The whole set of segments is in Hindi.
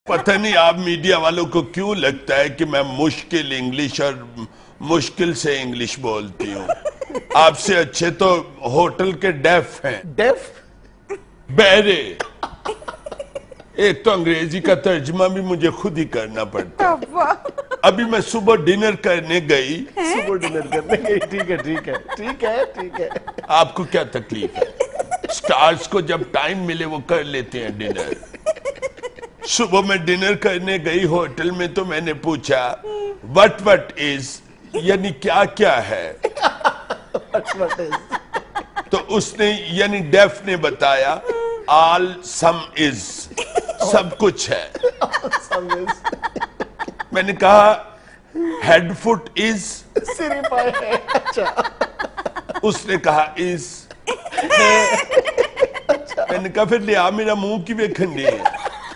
पता नहीं आप मीडिया वालों को क्यों लगता है कि मैं मुश्किल इंग्लिश और मुश्किल से इंग्लिश बोलती हूँ। आपसे अच्छे तो होटल के डेफ हैं। डेफ? बहरे। एक तो अंग्रेजी का तर्जुमा भी मुझे खुद ही करना पड़ता है। अभी मैं सुबह डिनर करने गई। सुबह डिनर करने गई, ठीक है ठीक है ठीक है ठीक है। आपको क्या तकलीफ है? स्टार्स को जब टाइम मिले वो कर लेते हैं डिनर। सुबह मैं डिनर करने गई होटल में तो मैंने पूछा वट इज, यानी क्या क्या है। What is? तो उसने यानी डेफ ने बताया ऑल सम इज, सब कुछ है। Some is. मैंने कहा हेड फुट इज, सिर पाए है। अच्छा। उसने कहा इज। मैंने कहा फिर लिया मेरा मुंह की बेखंडी है।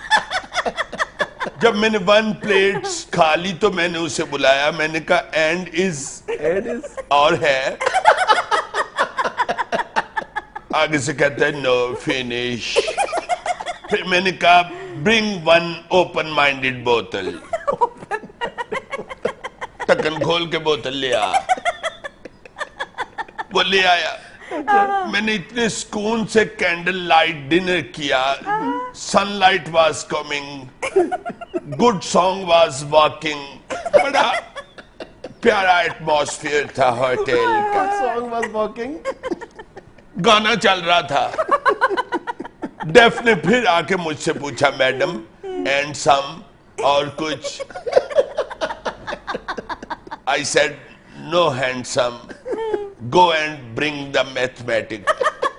जब मैंने 1 प्लेट खा ली तो मैंने उसे बुलाया, मैंने कहा एंड इज, और है। आगे से कहता है नो फिनिश। फिर मैंने कहा ब्रिंग 1 ओपन माइंडेड बोतल। ढक्कन खोल के बोतल ले आ। वो ले आया। मैंने इतने सुकून से कैंडल लाइट डिनर किया। Sunlight was coming, good song was walking. बड़ा प्यारा एटमॉस्फेयर था होटल का। Song was walking. गाना चल रहा था। डेफ ने फिर आके मुझसे पूछा मैडम एंड सम, और कुछ? I said no handsome, go and bring the mathematics.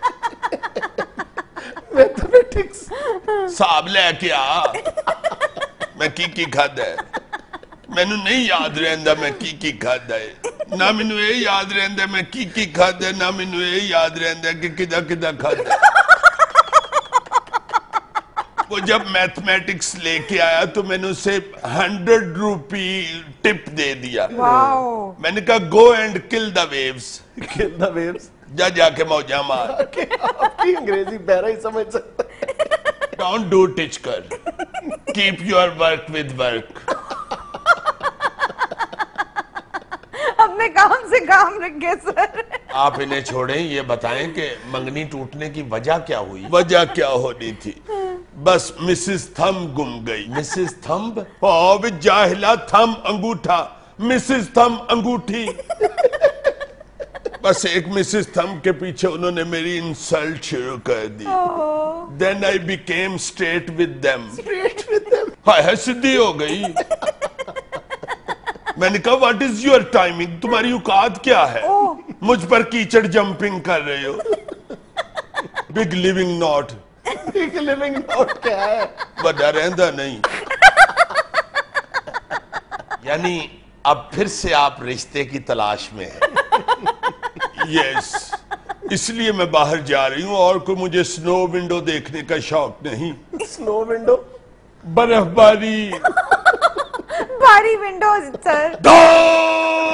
Mathematics. साहब लेके आ। मैं की खादा है, मैनू नहीं याद रहंदा मैं की खादा है। ना मैनू ये याद रहंदा मैं की खादा, ना मैनू ये याद रहंदा कि किदा किदा खादा। वो जब मैथमेटिक्स लेके आया तो मैंने उसे 100 रुपी टिप दे दिया। मैंने कहा go and kill the waves. Kill the waves. जा जाके मौजा मार। आपकी अंग्रेजी बहरा ही समझ सकता है। डोंट डू टिच कर, keep your work with work. अपने काम से काम रखे सर। आप इन्हें छोड़ें, ये बताएं कि मंगनी टूटने की वजह क्या हुई? वजह क्या होनी थी? बस मिसेस थम गुम गई। Mrs thumb? ओ जाहिला, थम अंगूठा, मिसेस थम अंगूठी। बस एक मिसेस थम के पीछे उन्होंने मेरी इंसल्ट शुरू कर दी। Then I became straight with them. हाय सीधी हो गई। मैंने कहा व्हाट इज योर टाइमिंग, तुम्हारी औकात क्या है? मुझ पर कीचड़ जंपिंग कर रहे हो। Big living not. Big living not क्या है? बड़ा रहंदा नहीं। यानी अब फिर से आप रिश्ते की तलाश में हैं। यस, इसलिए मैं बाहर जा रही हूँ और कोई मुझे स्नो विंडो देखने का शौक नहीं। Snow window? बर्फबारी। भारी विंडोज सर।